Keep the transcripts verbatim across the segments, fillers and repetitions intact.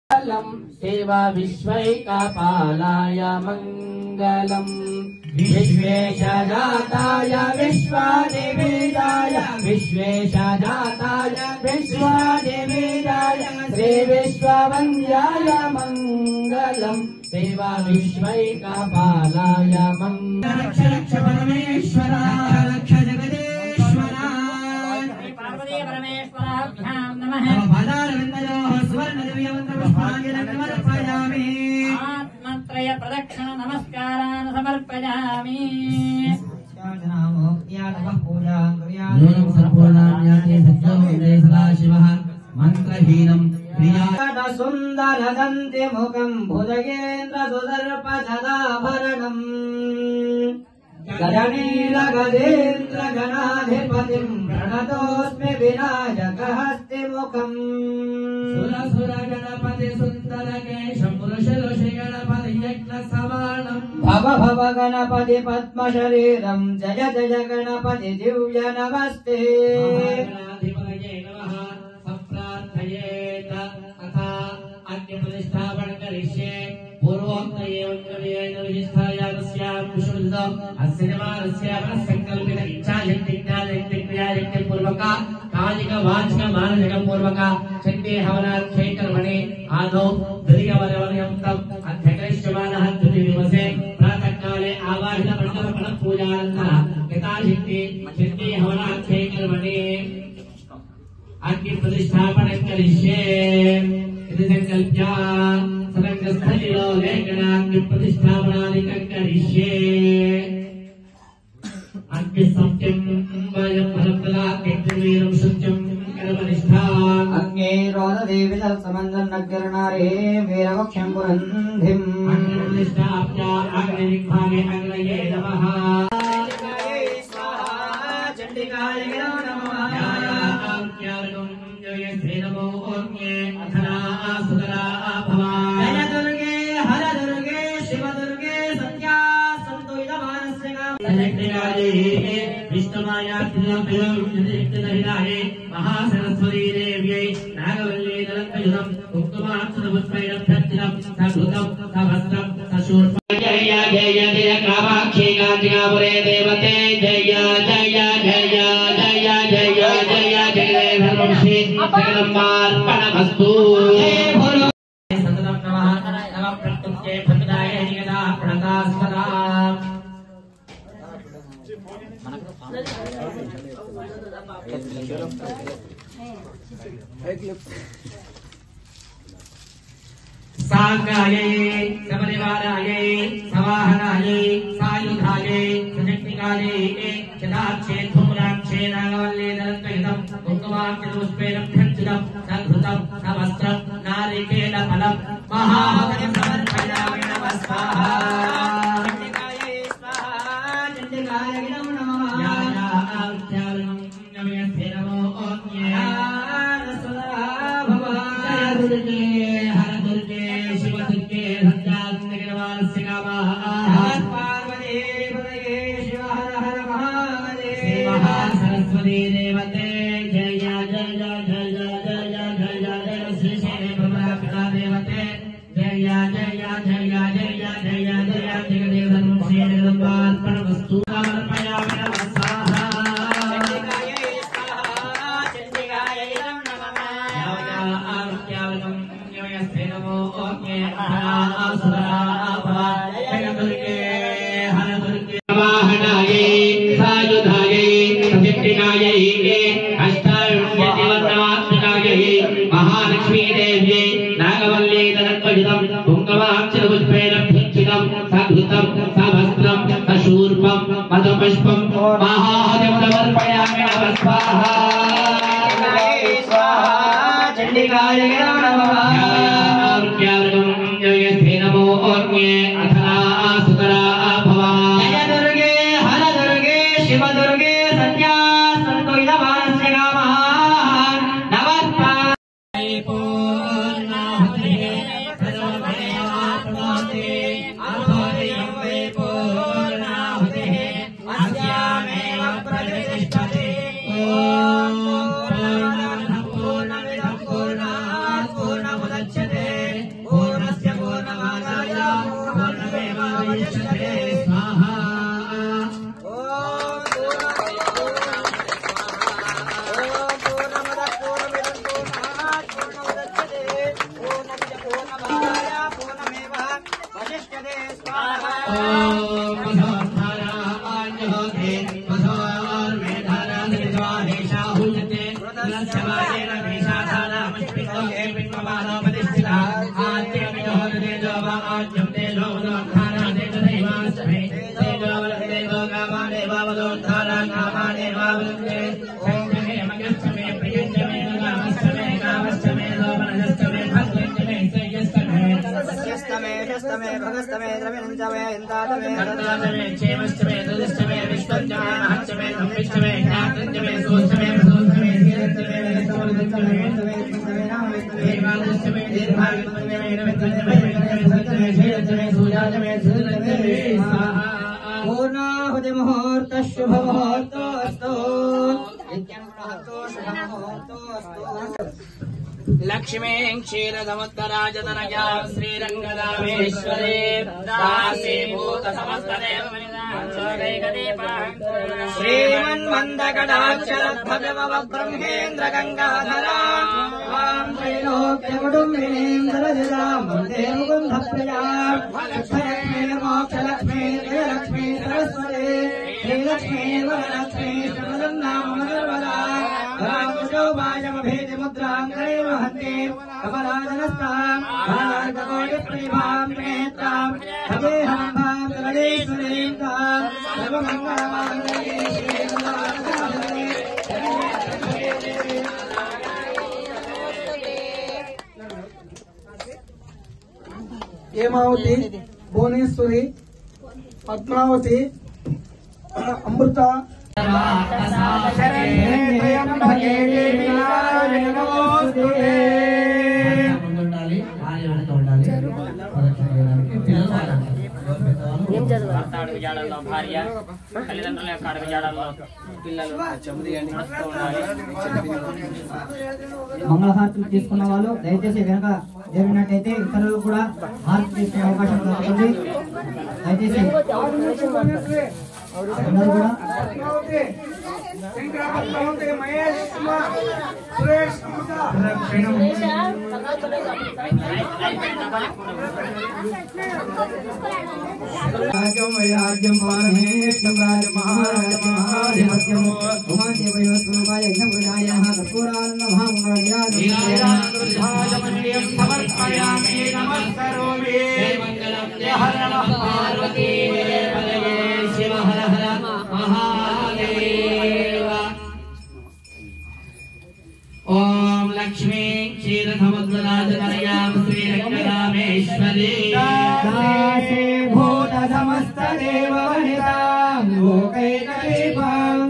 देवा विश्वैकपालाय मङ्गलम् विश्वेशजाताय विश्वादिवेदाय विश्वेशजाताय विश्वादिवेदाय श्री विश्ववन्द्याय मङ्गलम् देवा विश्वैकपालाय मङ्गलम् रक्ष रक्ष परमेश्वरा रक्ष जगदेश्वरा पार्वती परमेश्वराभ्यां नमः पादारविन्दयोः सुवर्णदिव्यमन्त्रपुष्पाञ्जलिं समर्पयामि आत्मत्रय प्रदक्षिण नमस्कारान् समर्पयामि सदाशिवः मन्त्रहीनं सुन्दरदन्ति मुखं भुजगेन्द्र सुदर्पसदाभरणम् गजनीलगजेन्द्र गणाधिपतिं प्रणतोऽस्मि विनायकहस्तिमुखम् सुरसुर गणपति सुन्दरकेशं पुरुषऋषि गणपति यज्ञसमानम् भव भव गणपति पद्मशरीरं जय जय गणपति दिव्य नमस्ते गणाधिपतये नमः सम्प्रार्थयेत अथा अग्निप्रतिष्ठापनं करिष्ये पूर्वोक्तये वन्द्रयेन विधिष्ठायातस्यां विशुद्धम् अस्य निवारस्य मनस्सङ्कल्पित इच्छाशक्ति ज्ञानशक्ति क्रियाशक्ति पूर्वक कालिक वाचिक मानसिक पूर्वक शक्ति हवनाक्षेकर्मणे आदौ द्वितीयवर्यवर्यन्तम् अध्यक्ष्यमानः द्वितीयदिवसे प्रातःकाले आवाहित मण्डलफल पूजानन्तरः यथाशक्ति शक्ति हवनाक्षेकर्मणे अग्निप्रतिष्ठापनं करिष्ये इति संकल्प्य सदङ्गस्थलिलो लेखनाग्निप्रतिष्ठापनादिकं करिष्ये अग्निसत्यं वयं भरतलाग्निवीरं शुचिं कर्मनिष्ठाम् अग्निरोधदेवितत्समन्दन्नग्रनारे वीरवक्षं पुरन्धिम् अग्निप्रतिष्ठाप्य अग्निदिग्भागे अग्नये नमः चण्डिकाय नमः नमो ओङ्गे अथरा सुतरा भवा जय दुर्गे हर दुर्गे शिव दुर्गे सत्या संतुलितमानस्य कामये विष्णुमाया तिरुपतिनाये महासरस्वती देव्यै नागवल्ली दलकयुधं कुङ्कुमाक्षरपुष्पैरं प्रत्यनं सधुतं सवस्त्रं सशूर्पं जय जय जय कामाक्षी काञ्चिकापुरे देवते जय जय जय जय जय जय जय धर्मश्री जगदम्बार्पणमस्तु सततं नमः नमः प्रत्युक्ते भद्राय निगदा प्रणतास्पदा साग्रायै समनिवारायै सवाहनायै सायुधायै सुजग्निकायै चदाक्षे धूम्राक्षे नागवल्ली दलकयुधं कुङ्कुमाक्षरपुष्पेण प्रक्षितं सघृतं सवस्त्रं नारिकेलफलं महाभगं समर्पयामि नमः स्वाहा चण्डिकायै स्वाहा चण्डिकाय नमः यायाख्यानं नमस्ते नमो ओङ्गे भव जय दुर्गे हर दुर्गे शिव दुर्गे सत्याग्निर्वाणस्य कामः पार्वती पतये शिव हर हर महादेव महासरस्वती देवते जय जय जय जय जय जय जय जय श्री श्री ब्रह्मपिता देवते जय जय जय जय जय जय जय जय जगदेव धर्म श्री जगदम्बार्पणमस्तु समर्पयामि नमः स्वाहा चण्डिकायै स्वाहा चण्डिकायै नमः यावत्यावतं नमस्ते नमो ओङ्गे अथरा सुतरा भवा जय दुर्गे हर दुर्गे वाहनायै सायुधायै सचण्डिकायै अष्टाविंशतिवर्णमात्मकायै महालक्ष्मी देव्यै नागवल्ली दलकयुधं कुङ्कुमाक्षरपुष्पेण प्रक्षितं सघृतं सवस्त्रं सशूर्पं मधुपुष्पं महादेवं समर्पयामि नमः स्वाहा चण्डिकाय नमः नमो ओङ्गे अथरा सुतरा भवा जय दुर्गे हर दुर्गे शिव दुर्गे सत्या संतुलितमानस्य कामः नमः पूर्णाहुतिः सर्वमेवाप्नोति अथोऽयं वै पूर्णाहुतिः अस्यामेव प्रतिष्ठति ॐ पूर्णमिदं पूर्णमिदं पूर्णात् अलक्षमादेन विशाखानामश्वितो ये पिण्वमानोपतिष्ठिता आद्यमिदोहरतेजो वा आद्यं तेजो वदोद्धारादेवदैवाश्चमे तेजो वददेवो कामादेवावदोद्धारा कामादेवावदे संजमे मगश्चमे प्रियञ्चमे कामश्चमे कामश्चमे लोमनश्चमे भद्रञ्चमे सयश्चमे सयश्चमे शस्तमे भगस्तमे द्रविणञ्चमे इन्दातमे कर्तातमे क्षेमश्चमे दुदश्चमे विश्वञ्चमे महच्चमे संविश्चमे ज्ञातञ्चमे सोश्चमे प्रसोश्चमे धीरञ्चमे वेदश्चमे वेदश्चमे नामवेश्चमे एकादश्चमे दीर्घायुष्चमे नवेन्द्रञ्चमे वेदश्चमे धीरञ्चमे सूर्याचमे सूर्यञ्चमे स्वाहा पूर्णाहुति मुहूर्तः शुभ मुहूर्तोऽस्तु नित्यमुहूर्तो शुभ मुहूर्तोऽस्तु लक्ष्मीं क्षीरसमुद्रराजतनयां श्रीरङ्गदामेश्वरे दासीभूत समस्तदेव श्रीमन्मन्दकटाक्षरद्धविभव ब्रह्मेन्द्र गङ्गाधरां त्वां त्रैलोक्यकुटुम्बिनीं वन्दे मुकुन्दप्रियां लक्ष्मी मोक्षलक्ष्मी जयलक्ष्मी सरस्वती श्रीलक्ष्मी वरलक्ष्मी सर्वदन्नाम सर्वदा मुद्रां हन्ते कमलाजनस्तां भार्गवोटिप्रीभां नेत्रां भजेऽहं भां जगदीश्वरीं तां सर्वमङ्गलमाङ्गल्ये शिवे सर्वार्थसाधके हेमावती भुवनेश्वरी पद्मावती अमृता భార్య తల్లిదండ్రుల యొక్క అడుగుజాడల్లో పిల్లలు మంగళహారతులు తీసుకున్న వాళ్ళు దయచేసి వెనక జరిగినట్టయితే ఇతరులు కూడా హారతి తీసుకునే అవకాశం దొరుకుతుంది. దయచేసి అందరూ కూడా రాజ్యం వైరాజ్యం పారమేష్యం రాజ మహారాజ మహాధిపత్యం ఉమాదేవయ స్వరూపాయ యజ్ఞపురాయ కర్పూరానంద మహామంగళం సమర్పయామి నమస్కరోమి మంగళం జయ హర నమః పార్వతీ పదయే శివ హర హర మహాదేవ. ఓం లక్ష్మీ క్షీరసముద్రరాజతనయాం శ్రీరంగరామేశ్వరీ భూత సమస్త దేవవనితాం లోకైకదీపాం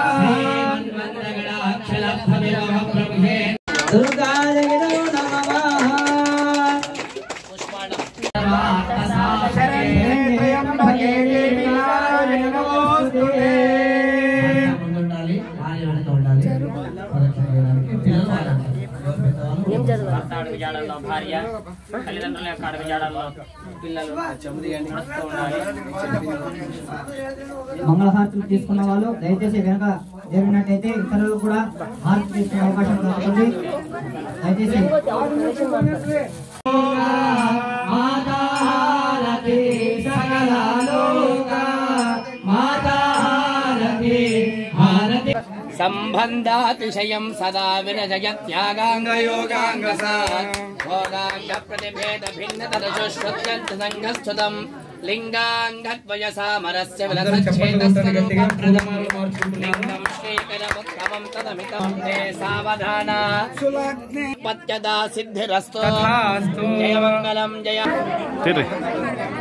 శ్రీమన్మందగడాక్షలబ్ధవిరమ బ్రహ్మే దుర్గాదేవో నమః అడుగుజాడల్లో భార్య తల్లిదండ్రుల యొక్క అడుగుజాడల్లో పిల్లలు మంగళహారతులు తీసుకున్న వాళ్ళు దయచేసి వెనక జరిగినట్టయితే ఇతరులు కూడా హారతి తీసుకునే అవకాశం దొరుకుతుంది. దయచేసి మాతాహారతి సకలలోక మాతాహారతి హారతి సంబంధాతిశయం సదా విరజయత్యాగాంగయోగాంగసా భోగాంగ ప్రతిభేద భిన్న తదశుశ్రుత్యంత సంఘస్థుతం లింగాంగద్వయసామరస్య విలసచ్ఛేదస్వరూపప్రదమం లింగం శ్రీకరముత్తమం తదమితం తే సావధాన పత్యదా సిద్ధిరస్తు జయ మంగళం జయ